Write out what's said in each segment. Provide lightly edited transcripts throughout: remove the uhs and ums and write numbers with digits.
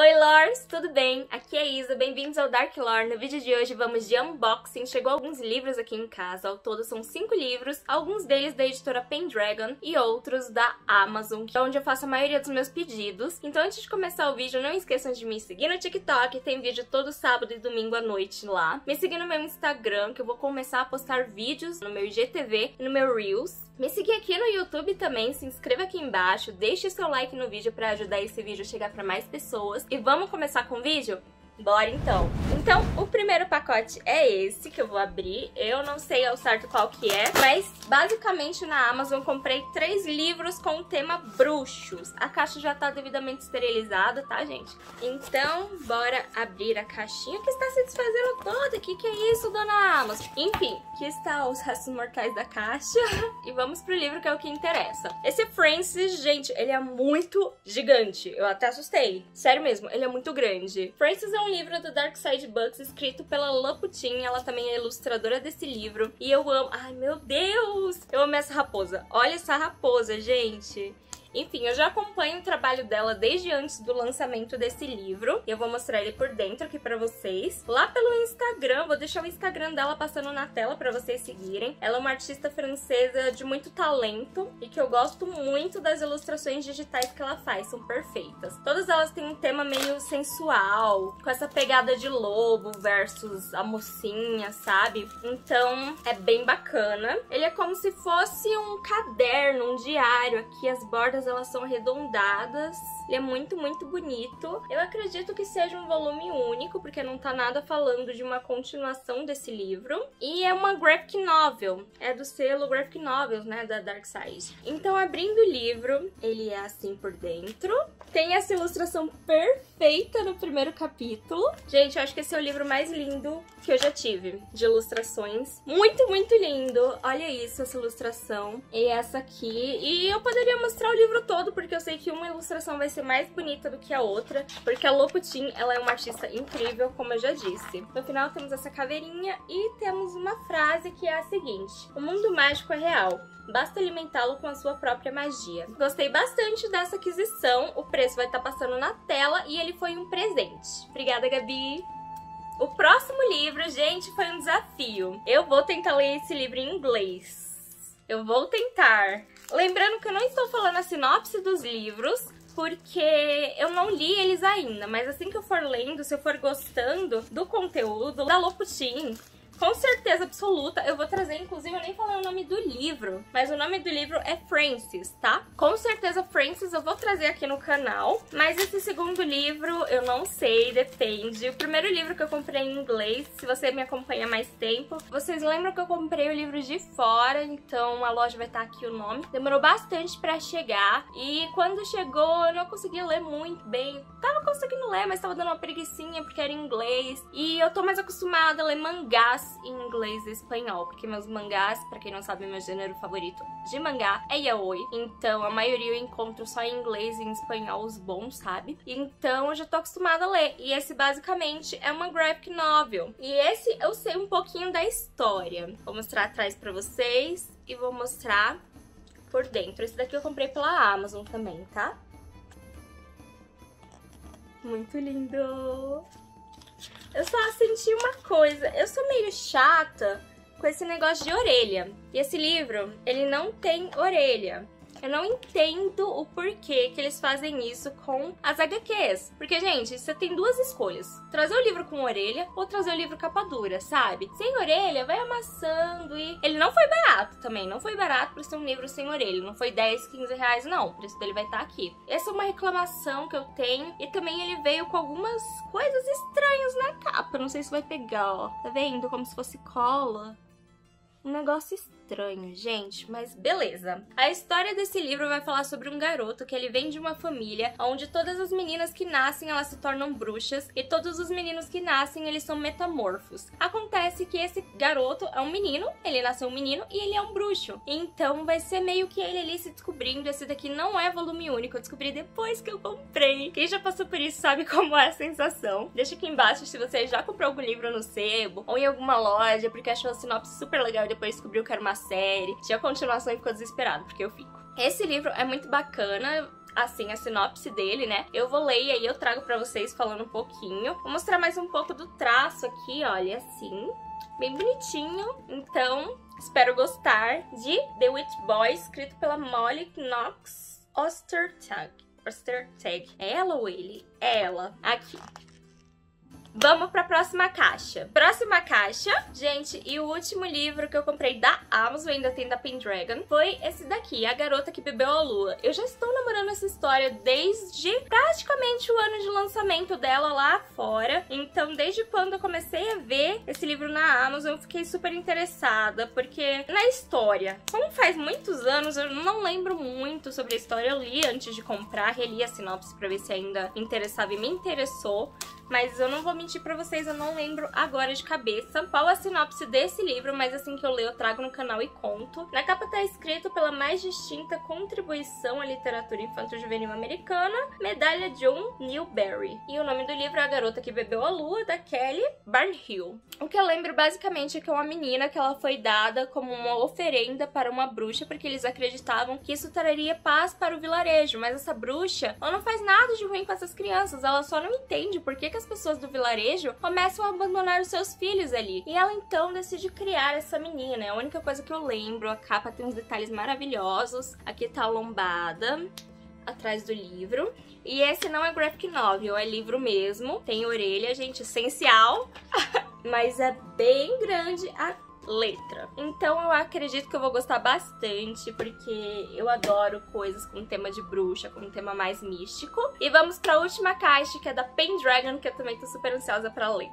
Oi Lores, tudo bem? Aqui é a Isa, bem-vindos ao Dark Lore. No vídeo de hoje vamos de unboxing. Chegou alguns livros aqui em casa, ao todo são 5 livros, alguns deles da editora Pendragon e outros da Amazon, que é onde eu faço a maioria dos meus pedidos. Então antes de começar o vídeo, não esqueçam de me seguir no TikTok, tem vídeo todo sábado e domingo à noite lá. Me seguir no meu Instagram, que eu vou começar a postar vídeos no meu IGTV e no meu Reels. Me seguir aqui no YouTube também, se inscreva aqui embaixo, deixe seu like no vídeo pra ajudar esse vídeo a chegar pra mais pessoas. E vamos começar com o vídeo? Bora então! Então, o primeiro pacote é esse que eu vou abrir. Eu não sei ao certo qual que é, mas basicamente na Amazon comprei 3 livros com o tema bruxos. A caixa já tá devidamente esterilizada, tá, gente? Então, bora abrir a caixinha que está se desfazendo toda. Que é isso, dona Amazon? Enfim, aqui está os restos mortais da caixa. E vamos pro livro que é o que interessa. Esse Francis, gente, ele é muito gigante. Eu até assustei. Sério mesmo, ele é muito grande. Francis é um livro do Dark Side Books, escrito pela Laputin. Ela também é ilustradora desse livro. E eu amo... Ai, meu Deus! Eu amo essa raposa. Olha essa raposa, gente! Enfim, eu já acompanho o trabalho dela desde antes do lançamento desse livro. E eu vou mostrar ele por dentro aqui pra vocês. Lá pelo Instagram, vou deixar o Instagram dela passando na tela pra vocês seguirem. Ela é uma artista francesa de muito talento e que eu gosto muito das ilustrações digitais que ela faz, são perfeitas. Todas elas têm um tema meio sensual, com essa pegada de lobo versus a mocinha, sabe? Então, é bem bacana. Ele é como se fosse um caderno, um diário. Aqui as bordas elas são arredondadas. Ele é muito, muito bonito. Eu acredito que seja um volume único, porque não tá nada falando de uma continuação desse livro. E é uma graphic novel. É do selo Graphic Novels, né, da Dark Side. Então, abrindo o livro, ele é assim por dentro. Tem essa ilustração perfeita no primeiro capítulo. Gente, eu acho que esse é o livro mais lindo que eu já tive, de ilustrações. Muito, muito lindo. Olha isso, essa ilustração. E essa aqui. E eu poderia mostrar o livro todo, porque eu sei que uma ilustração vai ser mais bonita do que a outra, porque a Laputin, ela é uma artista incrível, como eu já disse. No final temos essa caveirinha e temos uma frase que é a seguinte: o mundo mágico é real. Basta alimentá-lo com a sua própria magia. Gostei bastante dessa aquisição. O preço vai estar passando na tela e ele foi um presente. Obrigada, Gabi! O próximo livro, gente, foi um desafio. Eu vou tentar ler esse livro em inglês. Eu vou tentar. Lembrando que eu não estou falando a sinopse dos livros, porque eu não li eles ainda. Mas assim que eu for lendo, se eu for gostando do conteúdo da Laputin, com certeza absoluta, eu vou trazer, inclusive eu nem falei o nome do livro, mas o nome do livro é Francis, tá? Com certeza Francis eu vou trazer aqui no canal, mas esse segundo livro eu não sei, depende. O primeiro livro que eu comprei em inglês, se você me acompanha há mais tempo, vocês lembram que eu comprei o livro de fora, então a loja vai estar aqui o nome. Demorou bastante pra chegar e quando chegou eu não consegui ler muito bem. Tava conseguindo ler, mas tava dando uma preguicinha porque era em inglês e eu tô mais acostumada a ler mangás em inglês e espanhol, porque meus mangás, pra quem não sabe, meu gênero favorito de mangá é yaoi, então a maioria eu encontro só em inglês e em espanhol, os bons, sabe? Então eu já tô acostumada a ler, e esse basicamente é uma graphic novel, e esse eu sei um pouquinho da história. Vou mostrar atrás pra vocês e vou mostrar por dentro. Esse daqui eu comprei pela Amazon também, tá? Muito lindo! Eu só senti uma coisa, eu sou meio chata com esse negócio de orelha. E esse livro, ele não tem orelha. Eu não entendo o porquê que eles fazem isso com as HQs. Porque, gente, você tem duas escolhas. Trazer o livro com orelha ou trazer o livro capa dura, sabe? Sem orelha, vai amassando e... Ele não foi barato também, não foi barato pra ser um livro sem orelha. Não foi 10, 15 reais, não. O preço dele vai estar aqui. Essa é uma reclamação que eu tenho. E também ele veio com algumas coisas estranhas na capa. Não sei se vai pegar, ó. Tá vendo? Como se fosse cola. Um negócio estranho, gente, mas beleza. A história desse livro vai falar sobre um garoto que ele vem de uma família onde todas as meninas que nascem, elas se tornam bruxas e todos os meninos que nascem, eles são metamorfos. Acontece que esse garoto é um menino, ele nasceu um menino e ele é um bruxo. Então vai ser meio que ele ali se descobrindo. Esse daqui não é volume único, eu descobri depois que eu comprei. Quem já passou por isso sabe como é a sensação. Deixa aqui embaixo se você já comprou algum livro no sebo ou em alguma loja porque achou a sinopse super legal e depois descobriu que era uma série. Tinha continuação e ficou desesperado, porque eu fico. Esse livro é muito bacana. assim, a sinopse dele, né? Eu vou ler e aí eu trago pra vocês falando um pouquinho. Vou mostrar mais um pouco do traço aqui, olha, assim, bem bonitinho. Então, espero gostar de The Witch Boy, escrito pela Molly Knox Ostertag. É ela ou ele? É ela. Aqui. Vamos pra próxima caixa. Próxima caixa, gente, e o último livro que eu comprei da Amazon, ainda tem da Pendragon, foi esse daqui, A Garota que Bebeu a Lua. Eu já estou namorando essa história desde praticamente o ano de lançamento dela lá fora. Então, desde quando eu comecei a ver esse livro na Amazon, eu fiquei super interessada, porque na história, como faz muitos anos, eu não lembro muito sobre a história. Eu li antes de comprar, reli a sinopse pra ver se ainda interessava e me interessou. Mas eu não vou mentir pra vocês, eu não lembro agora de cabeça qual a sinopse desse livro, mas assim que eu ler eu trago no canal e conto. Na capa tá escrito pela mais distinta contribuição à literatura infanto-juvenil americana, Medalha John Newbery. E o nome do livro é A Garota que Bebeu a Lua, da Kelly Barnhill. O que eu lembro basicamente é que é uma menina que ela foi dada como uma oferenda para uma bruxa, porque eles acreditavam que isso traria paz para o vilarejo, mas essa bruxa, ela não faz nada de ruim com essas crianças, ela só não entende por que as pessoas do vilarejo começam a abandonar os seus filhos ali. E ela então decide criar essa menina. É a única coisa que eu lembro. A capa tem uns detalhes maravilhosos. Aqui tá a lombada atrás do livro. E esse não é graphic novel, é livro mesmo. Tem orelha, gente, essencial. Mas é bem grande a letra. Então eu acredito que eu vou gostar bastante, porque eu adoro coisas com tema de bruxa, com um tema mais místico. E vamos pra última caixa, que é da Pendragon, que eu também tô super ansiosa pra ler.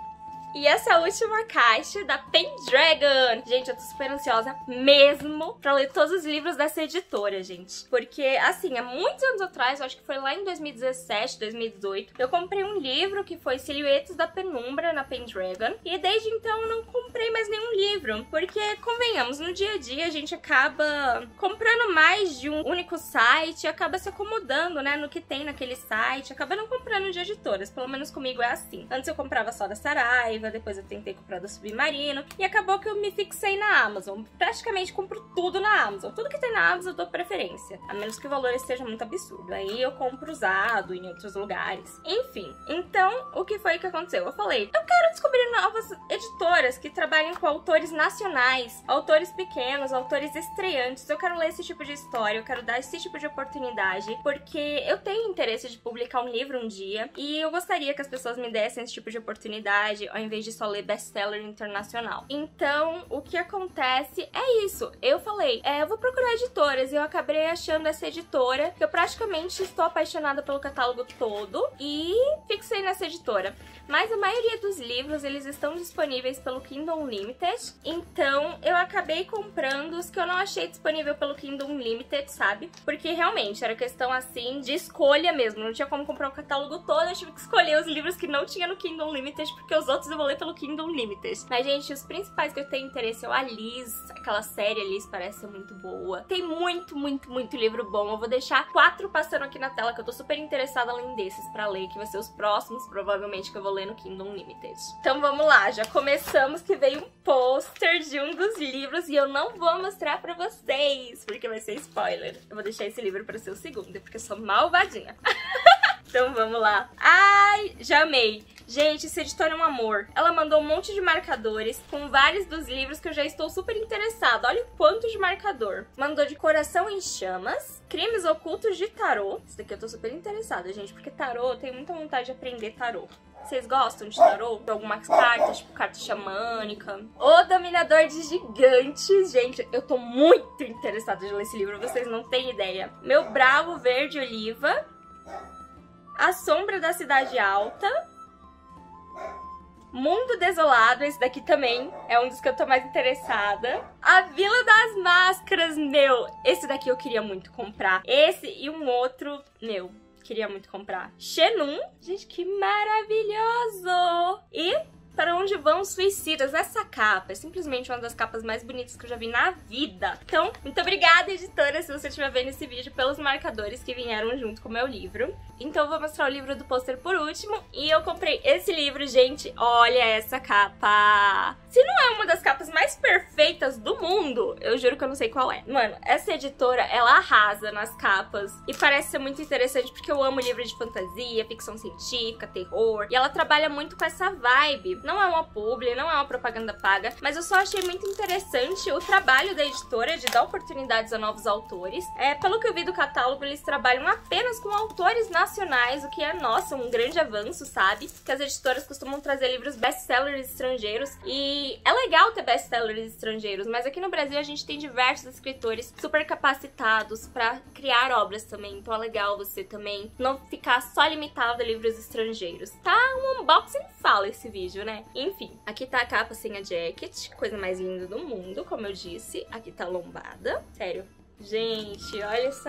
E essa é a última caixa da Pendragon. Gente, eu tô super ansiosa mesmo pra ler todos os livros dessa editora, gente. Porque, assim, há muitos anos atrás, eu acho que foi lá em 2017, 2018, eu comprei um livro que foi Silhuetas da Penumbra na Pendragon. E desde então eu não comprei mais nenhum livro. Porque, convenhamos, no dia a dia a gente acaba comprando mais de um único site, acaba se acomodando, né, no que tem naquele site, acaba não comprando de editoras. Pelo menos comigo é assim. Antes eu comprava só da Saraiva, depois eu tentei comprar da Submarino, e acabou que eu me fixei na Amazon. Praticamente compro tudo na Amazon. Tudo que tem na Amazon eu dou preferência, a menos que o valor esteja muito absurdo. Aí eu compro usado em outros lugares. Enfim, então, o que foi que aconteceu? Eu falei, eu quero descobrir novas editoras que trabalhem com autores nacionais, autores pequenos, autores estreantes. Eu quero ler esse tipo de história, eu quero dar esse tipo de oportunidade, porque eu tenho interesse de publicar um livro um dia, e eu gostaria que as pessoas me dessem esse tipo de oportunidade, ao invés de só ler best-seller internacional. Então, o que acontece é isso. Eu falei, eu vou procurar editoras, e eu acabei achando essa editora, que eu praticamente estou apaixonada pelo catálogo todo, e fixei nessa editora. Mas a maioria dos livros, eles estão disponíveis pelo Kindle Unlimited, então eu acabei comprando os que eu não achei disponível pelo Kindle Unlimited, sabe? Porque realmente era questão, assim, de escolha mesmo, não tinha como comprar o catálogo todo, eu tive que escolher os livros que não tinha no Kindle Unlimited, porque os outros eu vou ler pelo Kindle Unlimited. Mas, gente, os principais que eu tenho interesse é o Alice, aquela série Alice parece ser muito boa. Tem muito, muito, muito livro bom. Eu vou deixar 4 passando aqui na tela, que eu tô super interessada além desses pra ler, que vai ser os próximos, provavelmente, que eu vou ler no Kindle Unlimited. Então vamos lá, já começamos, que veio um pôster de um dos livros, e eu não vou mostrar pra vocês, porque vai ser spoiler. Eu vou deixar esse livro pra ser o segundo, porque eu sou malvadinha. Então vamos lá. Ai, já amei. Gente, essa editora é um amor. Ela mandou um monte de marcadores com vários dos livros que eu já estou super interessada. Olha o quanto de marcador. Mandou de Coração em Chamas, Crimes Ocultos de Tarô. Isso daqui eu tô super interessada, gente, porque tarô, eu tenho muita vontade de aprender tarô. Vocês gostam de tarô? De algumas cartas, tipo carta xamânica. O Dominador de Gigantes. Gente, eu tô muito interessada de ler esse livro, vocês não têm ideia. Meu Bravo Verde Oliva, A Sombra da Cidade Alta, Mundo Desolado, esse daqui também é um dos que eu tô mais interessada. A Vila das Máscaras, meu, esse daqui eu queria muito comprar. Esse e um outro, meu, queria muito comprar. Xenun, gente, que maravilhoso! E Para Onde Vão os Suicidas. Essa capa é simplesmente uma das capas mais bonitas que eu já vi na vida. Então, muito obrigada, editora, se você estiver vendo esse vídeo, pelos marcadores que vieram junto com o meu livro. Então eu vou mostrar o livro do pôster por último. E eu comprei esse livro, gente. Olha essa capa! Se não é uma das capas mais perfeitas do mundo, eu juro que eu não sei qual é. Mano, essa editora, ela arrasa nas capas. E parece ser muito interessante porque eu amo livro de fantasia, ficção científica, terror. E ela trabalha muito com essa vibe. Não é uma publi, não é uma propaganda paga, mas eu só achei muito interessante o trabalho da editora de dar oportunidades a novos autores. Pelo que eu vi do catálogo, eles trabalham apenas com autores nacionais, o que é, nossa, um grande avanço, sabe? Que as editoras costumam trazer livros best-sellers estrangeiros e é legal ter best-sellers estrangeiros, mas aqui no Brasil a gente tem diversos escritores super capacitados pra criar obras também, então é legal você também não ficar só limitado a livros estrangeiros. Tá um unboxing fala esse vídeo, né? Enfim, aqui tá a capa sem a jacket, coisa mais linda do mundo, como eu disse. Aqui tá a lombada. Sério. Gente, olha essa...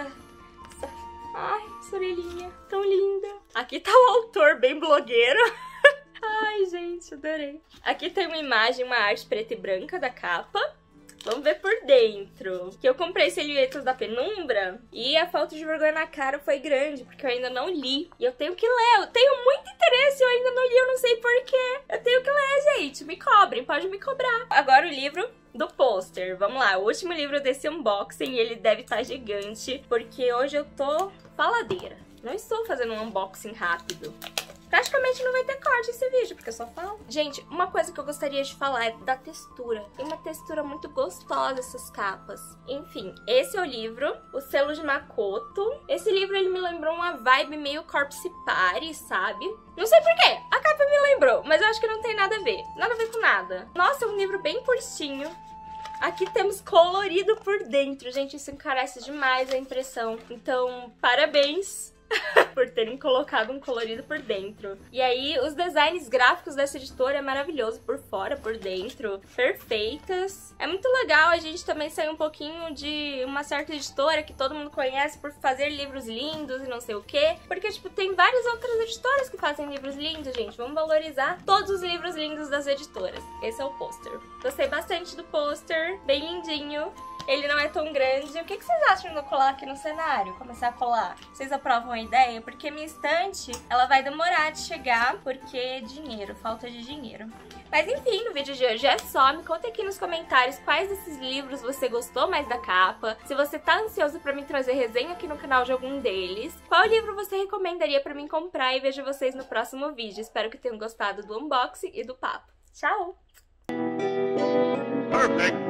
Ai, essa orelhinha tão linda. Aqui tá o autor bem blogueiro. Ai, gente, adorei. Aqui tem uma imagem, uma arte preta e branca da capa. Vamos ver por dentro. Que eu comprei Silhuetas da Penumbra e a falta de vergonha na cara foi grande, porque eu ainda não li. E eu tenho que ler, eu tenho muito interesse, eu ainda não li, eu não sei porquê. Eu tenho que ler, gente, me cobrem, pode me cobrar. Agora o livro do pôster, vamos lá, o último livro desse unboxing, ele deve estar gigante, porque hoje eu tô faladeira. Não estou fazendo um unboxing rápido. Praticamente não vai ter corte esse vídeo, porque eu só falo. Gente, uma coisa que eu gostaria de falar é da textura. Tem uma textura muito gostosa essas capas. Enfim, esse é o livro, o selo de Makoto. Esse livro, ele me lembrou uma vibe meio Corpse Party, sabe? Não sei porquê, a capa me lembrou, mas eu acho que não tem nada a ver. Nada a ver com nada. Nossa, é um livro bem curtinho. Aqui temos colorido por dentro. Gente, isso encarece demais a impressão. Então, parabéns por terem colocado um colorido por dentro. E aí, os designs gráficos dessa editora é maravilhoso, por fora, por dentro, perfeitas. É muito legal a gente também sair um pouquinho de uma certa editora que todo mundo conhece por fazer livros lindos e não sei o quê. Porque, tipo, tem várias outras editoras que fazem livros lindos, gente. Vamos valorizar todos os livros lindos das editoras. Esse é o pôster. Gostei bastante do pôster, bem lindinho. Ele não é tão grande. O que vocês acham de eu colar aqui no cenário? Começar a colar? Vocês aprovam a ideia? Porque minha estante, ela vai demorar de chegar, porque dinheiro, falta de dinheiro. Mas enfim, no vídeo de hoje é só. Me conta aqui nos comentários quais desses livros você gostou mais da capa. Se você tá ansioso pra mim trazer resenha aqui no canal de algum deles. Qual livro você recomendaria pra mim comprar? E vejo vocês no próximo vídeo. Espero que tenham gostado do unboxing e do papo. Tchau! Perfect.